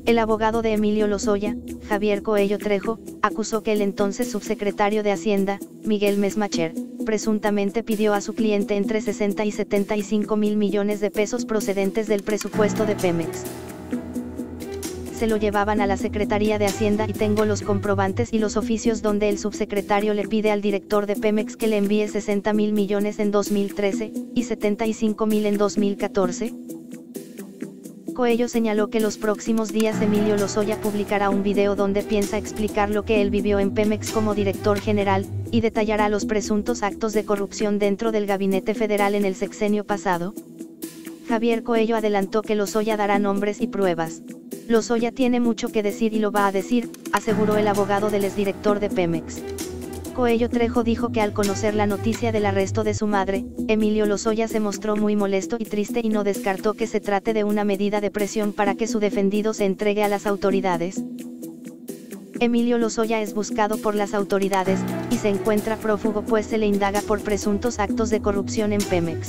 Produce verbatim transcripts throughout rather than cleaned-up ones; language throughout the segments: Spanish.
El abogado de Emilio Lozoya, Javier Coello Trejo, acusó que el entonces subsecretario de Hacienda, Miguel Mesmacher, presuntamente pidió a su cliente entre sesenta y setenta y cinco mil millones de pesos procedentes del presupuesto de Pemex. Se lo llevaban a la Secretaría de Hacienda y tengo los comprobantes y los oficios donde el subsecretario le pide al director de Pemex que le envíe sesenta mil millones en dos mil trece, y setenta y cinco mil en dos mil catorce. Coello señaló que los próximos días Emilio Lozoya publicará un video donde piensa explicar lo que él vivió en Pemex como director general, y detallará los presuntos actos de corrupción dentro del gabinete federal en el sexenio pasado. Javier Coello adelantó que Lozoya dará nombres y pruebas. Lozoya tiene mucho que decir y lo va a decir, aseguró el abogado del exdirector de Pemex. Coello Trejo dijo que al conocer la noticia del arresto de su madre, Emilio Lozoya se mostró muy molesto y triste y no descartó que se trate de una medida de presión para que su defendido se entregue a las autoridades. Emilio Lozoya es buscado por las autoridades, y se encuentra prófugo pues se le indaga por presuntos actos de corrupción en Pemex.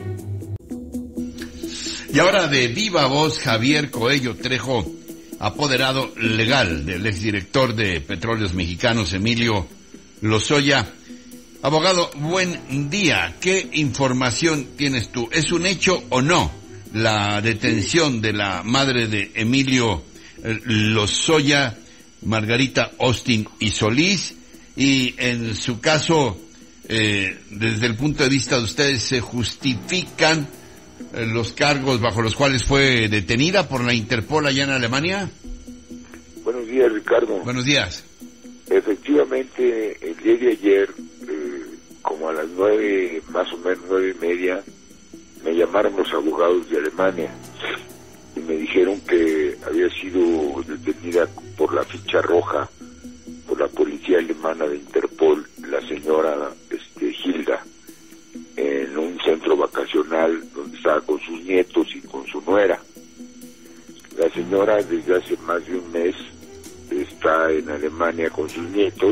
Y ahora de viva voz, Javier Coello Trejo, apoderado legal del exdirector de Petróleos Mexicanos, Emilio Lozoya. Abogado, buen día. ¿Qué información tienes tú? ¿Es un hecho o no la detención de la madre de Emilio Lozoya, Margarita Austin y Solís? Y en su caso, eh, desde el punto de vista de ustedes, ¿se justifican eh, los cargos bajo los cuales fue detenida por la Interpol allá en Alemania? Buenos días, Ricardo. Buenos días. Efectivamente, el día de ayer, eh, como a las nueve, más o menos nueve y media, me llamaron los abogados de Alemania y me dijeron que había sido detenida por la ficha roja, por la policía alemana de Interpol, la señora este, Hilda, en un centro vacacional donde estaba con sus nietos y con su nuera. La señora desde hace más de un mes está en Alemania con sus nietos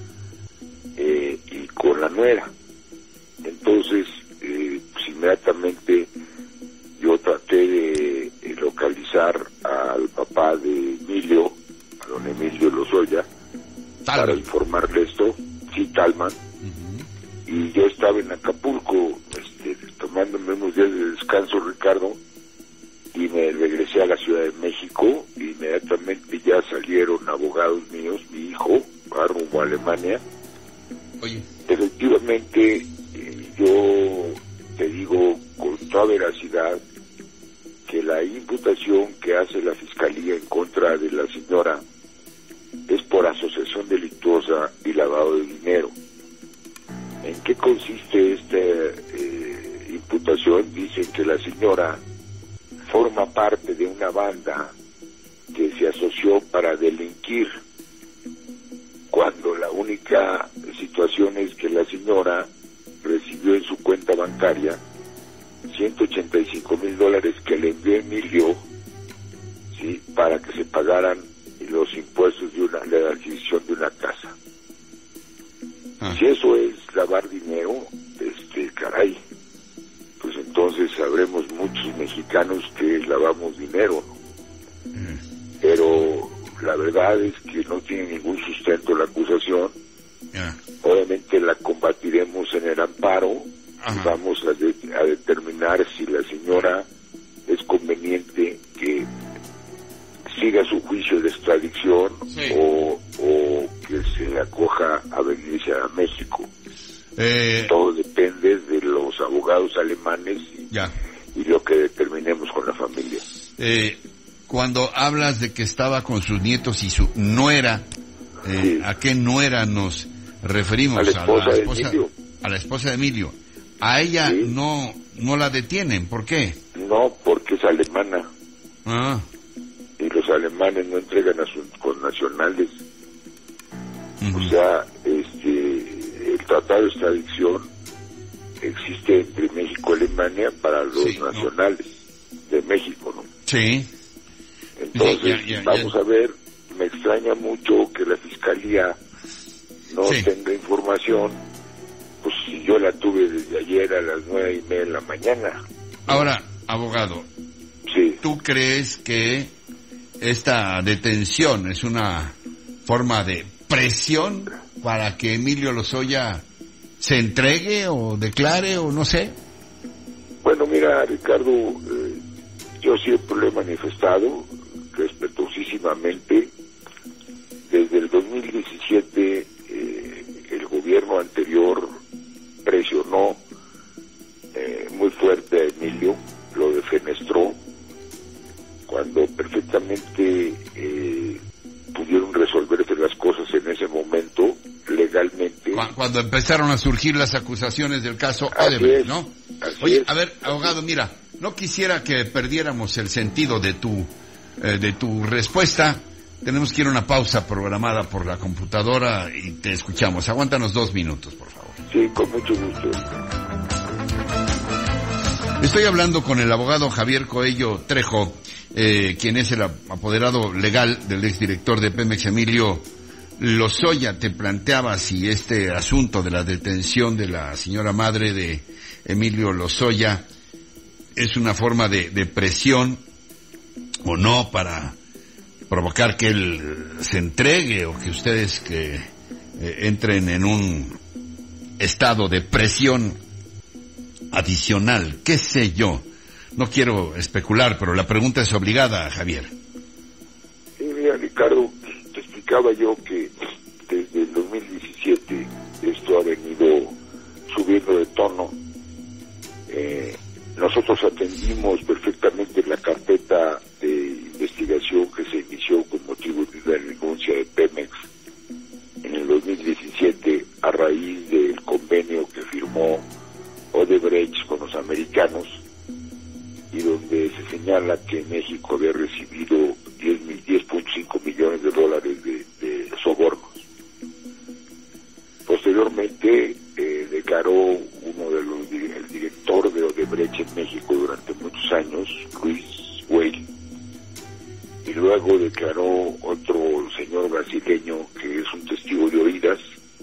eh, y con la nuera. Entonces, eh, pues inmediatamente yo traté de, de localizar al papá de Emilio, a don Emilio Lozoya, Talman, para informarle esto, sí, Talman, uh-huh. Y yo estaba en Acapulco, este, tomándome unos días de descanso, Ricardo, y me regresé a la Ciudad de México. Inmediatamente ya salieron abogados míos, mi hijo, a rumbo a Alemania. Oye. Efectivamente, eh, yo te digo con toda veracidad que la imputación que hace la Fiscalía en contra de la señora es por asociación delictuosa y lavado de dinero. ¿En qué consiste esta eh, imputación? Dicen que la señora forma parte de una banda que se asoció para delinquir, cuando la única situación es que la señora recibió en su cuenta bancaria ciento ochenta y cinco mil dólares que le envió Emilio, ¿sí?, para que se pagaran los impuestos de una, de la adquisición de una casa. Ah. Si eso es lavar dinero, este, caray, pues entonces sabremos muchos mexicanos que lavamos dinero, ¿no? Mm. Pero la verdad es que no tiene ningún sustento la acusación. Yeah. Obviamente la combatiremos en el amparo. Ajá. Y vamos a, de, a determinar si la señora es conveniente que siga su juicio de extradición, sí, o, o que se acoja a venirse a México. Eh... Todo depende de los abogados alemanes y, ya. y lo que determinemos con la familia. Eh, cuando hablas de que estaba con sus nietos y su nuera, eh, sí. ¿a qué nuera nos referimos? A la esposa, a la esposa, de, Emilio. A la esposa de Emilio. A ella sí. no no la detienen, ¿por qué? No, porque es alemana. Ah. Y los alemanes no entregan a sus connacionales. Uh-huh. O sea, este, el tratado de extradición existe entre México y Alemania para los sí, nacionales no. de México, ¿no? Sí. Entonces, ya, ya, ya, vamos ya. a ver, me extraña mucho que la Fiscalía no sí. tenga información, pues si yo la tuve desde ayer a las nueve y media de la mañana. Ahora, abogado, sí. ¿tú crees que esta detención es una forma de presión para que Emilio Lozoya se entregue o declare o no sé? Bueno, mira, Ricardo, eh, yo siempre lo he manifestado respetuosísimamente. Desde el dos mil diecisiete eh, el gobierno anterior presionó eh, muy fuerte a Emilio, lo defenestró, cuando perfectamente eh, pudieron resolverse las cosas en ese momento legalmente. Cuando empezaron a surgir las acusaciones del caso Así Odebrecht, es, ¿no? así Oye, es. a ver, abogado, mira, no quisiera que perdiéramos el sentido de tu eh, de tu respuesta. Tenemos que ir a una pausa programada por la computadora y te escuchamos. Aguántanos dos minutos, por favor. Sí, con mucho gusto. Estoy hablando con el abogado Javier Coello Trejo, eh, quien es el apoderado legal del exdirector de Pemex, Emilio Lozoya. Te planteaba si este asunto de la detención de la señora madre de Emilio Lozoya es una forma de, de presión o no para provocar que él se entregue o que ustedes que eh, entren en un estado de presión adicional, qué sé yo. No quiero especular, pero la pregunta es obligada, Javier. Sí, mira, Ricardo, te explicaba yo que desde el dos mil diecisiete esto ha venido subiendo de tono. Eh, nosotros atendimos perfectamente la carpeta de investigación que se inició con motivo de la renuncia de Pemex en el dos mil diecisiete a raíz del convenio que firmó Odebrecht con los americanos, y donde se señala que México había recibido diez punto cinco millones de dólares de, de sobornos. Posteriormente eh, declaró uno de los el director de Odebrecht en México durante muchos años, Luis Weil, y luego declaró otro señor brasileño que es un testigo de oídas,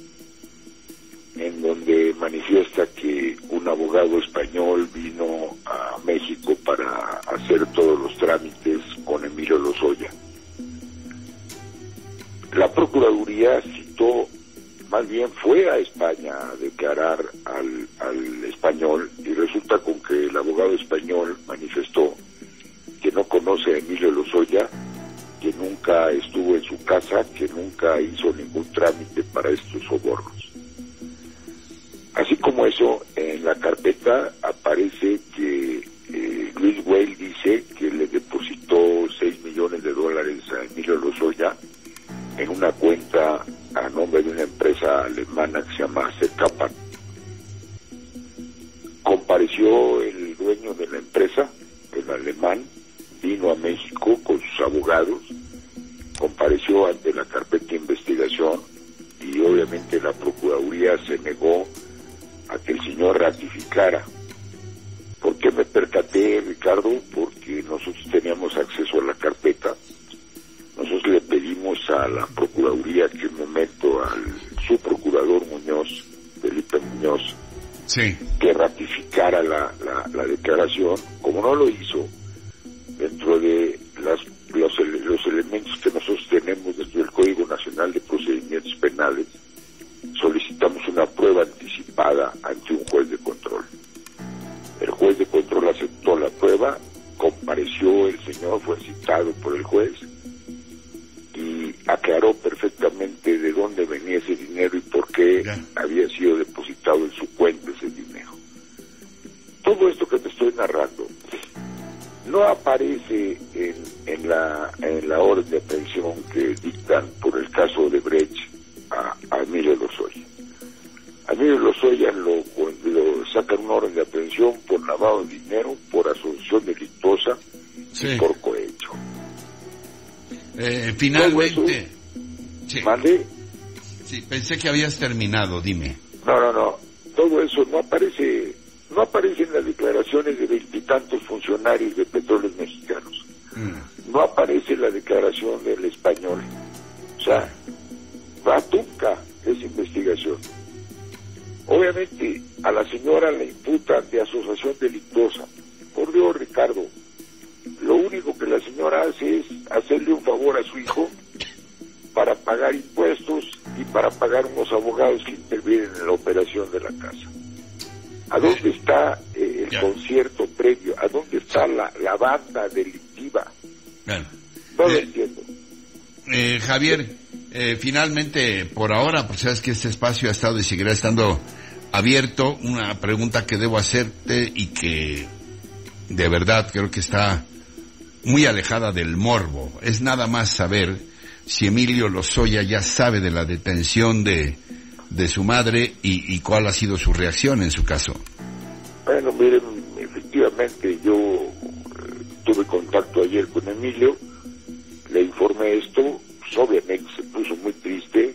en donde manifiesta que un abogado español vino a México para hacer todos los trámites con Emilio Lozoya. La Procuraduría citó, más bien fue a España a declarar al, al español, y resulta con que el abogado español manifestó que no conoce a Emilio Lozoya, que nunca estuvo en su casa, que nunca hizo ningún trámite para estos sobornos. Así como eso, en la carpeta aparece que eh, Luis Weil dice que le depositó seis millones de dólares a Emilio Lozoya en una cuenta a nombre de una empresa alemana que se llama Secapan. Compareció el dueño de la empresa, el alemán, vino a México con sus abogados, compareció ante la carpeta de investigación, y obviamente la Procuraduría se negó a que el señor ratificara. ¿Por qué me percaté, Ricardo? Porque nosotros teníamos acceso a la carpeta. Nosotros le pedimos a la Procuraduría que en un momento al subprocurador Muñoz, Felipe Muñoz, sí, que ratificara la, la, la declaración. Como no lo hizo, dentro de las, los, los elementos que nosotros tenemos dentro del Código Nacional de Procedimientos Penales, solicitamos una prueba anticipada ante un juez de control. El juez de control aceptó la prueba, compareció el señor, fue citado por el juez y aclaró perfectamente de dónde venía ese dinero y por qué yeah. había sido depositado en su cuenta ese dinero. Todo esto que te estoy narrando no aparece en, en, la, en la orden de aprehensión que dictan por el caso de Brecht a, a Emilio Lozoya. A Emilio Lozoya lo, lo sacan una orden de aprehensión por lavado de dinero, por asociación delictuosa sí. y por cohecho. Eh, finalmente... Sí. ¿Mande? Sí, pensé que habías terminado, dime. No, no, no. Todo eso no aparece, no aparece en las declaraciones de veintitantos funcionarios de Petróleos Mexicanos. Mm. No aparece en la declaración del español. O sea, va tunca esa investigación. Obviamente a la señora le imputan de asociación delictuosa. Por Dios, Ricardo, lo único que la señora hace es hacerle un está eh, el ya. concierto previo? ¿A dónde está la, la banda delictiva? Bueno, No lo eh, entiendo. eh, Javier, eh, finalmente, por ahora, pues sabes que este espacio ha estado y seguirá estando abierto. Una pregunta que debo hacerte y que de verdad creo que está muy alejada del morbo. Es nada más saber si Emilio Lozoya ya sabe de la detención de, de su madre y, y cuál ha sido su reacción en su caso. Bueno, miren, efectivamente yo eh, tuve contacto ayer con Emilio, le informé esto, pues obviamente se puso muy triste,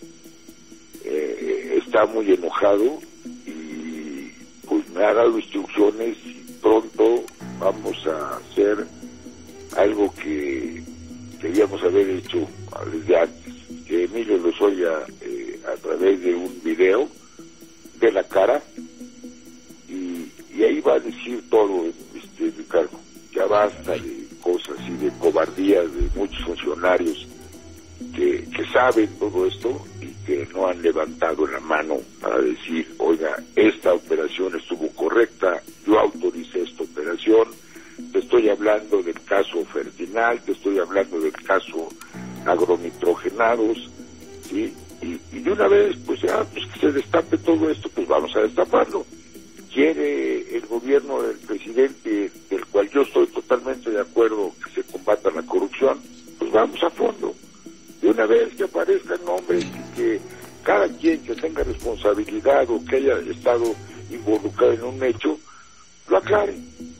eh, está muy enojado y pues me ha dado instrucciones y pronto vamos a hacer algo que debíamos haber hecho desde antes, que Emilio Lozoya eh, a través de un video de la cara y, y ahí va a decir todo, este Ricardo, ya basta de cosas y de cobardías de muchos funcionarios que, que saben todo esto y que no han levantado la mano para decir, oiga, esta operación estuvo correcta, yo autoricé esta operación. Te estoy hablando del caso Fertinal, te estoy hablando del caso agronitrogenados, ¿sí? Y, y de una vez, pues ya, pues que se destape todo esto, pues vamos a destaparlo. Quiere el gobierno del presidente, del cual yo estoy totalmente de acuerdo, que se combata la corrupción, pues vamos a fondo. De una vez que aparezcan nombres y que cada quien que tenga responsabilidad o que haya estado involucrado en un hecho, lo aclare.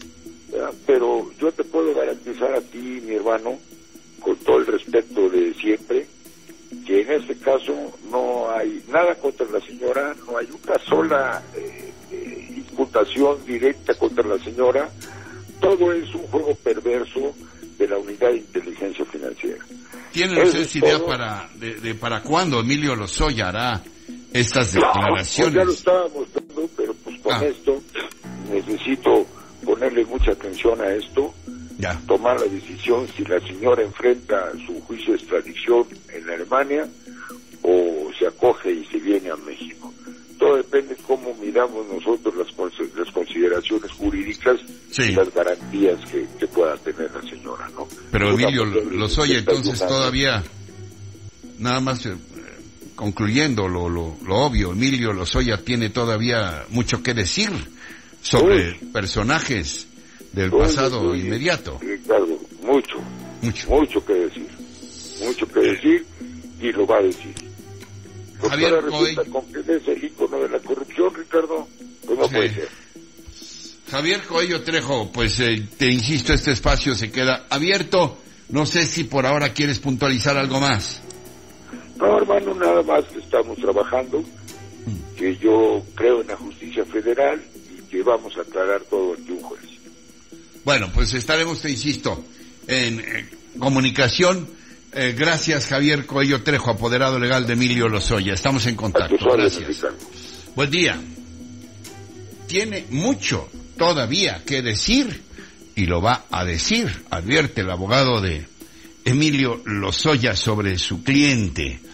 Pero yo te puedo garantizar a ti, mi hermano, con todo el respeto de siempre, que en este caso no hay nada contra la señora, no hay una sola eh, eh, imputación directa contra la señora, todo es un juego perverso de la Unidad de Inteligencia Financiera. ¿Tienen ustedes idea para de, de para cuándo Emilio Lozoya hará estas declaraciones? No, pues ya lo estábamos dando, pero pues con ah. esto necesito ponerle mucha atención a esto, ya. tomar la decisión si la señora enfrenta su juicio de extradición en Alemania o se acoge y se viene a México. Todo depende de cómo miramos nosotros las, las consideraciones jurídicas sí. y las garantías que, que pueda tener la señora, ¿no? Pero Emilio Lozoya, entonces todavía, nada más eh, concluyendo lo, lo, lo obvio, Emilio Lozoya tiene todavía mucho que decir sobre Uy. personajes del Uy, pasado Uy, inmediato. Ricardo, mucho, mucho, mucho que decir, mucho que decir y lo va a decir. Javier Coello, con que es el ícono de la corrupción, Ricardo, pues no sí. puede ser. Javier Coello Trejo, pues eh, te insisto, este espacio se queda abierto. No sé si por ahora quieres puntualizar algo más. No, hermano, nada más que estamos trabajando, mm. que yo creo en la justicia federal y que vamos a aclarar todo ante un juez. Bueno, pues estaremos, te insisto, en eh, comunicación. Eh, gracias, Javier Coello Trejo, apoderado legal de Emilio Lozoya. Estamos en contacto. Gracias. Buen día. Tiene mucho todavía que decir y lo va a decir, advierte el abogado de Emilio Lozoya sobre su cliente.